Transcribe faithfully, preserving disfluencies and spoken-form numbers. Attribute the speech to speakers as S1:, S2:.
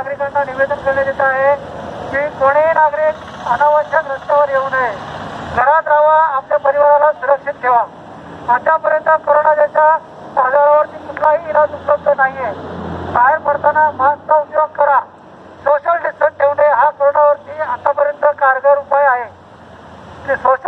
S1: नागरिकांना निवेदन करण्यात येत आहे की कोणीही नागरिक अनावश्यक रस्त्यावर येऊ नये, घरात राहावा, आपल्या परिवाराला सुरक्षित ठेवा। आतापर्यंत कोरोनाच्या आजारावरती कुठलाही इलाज उपलब्ध नाहीये। बाहेर पडताना मास्कचा उपयोग करा, सोशल डिस्टन्स ठेवणे हा कोरोनावरती आतापर्यंत कारगर उपाय आहे।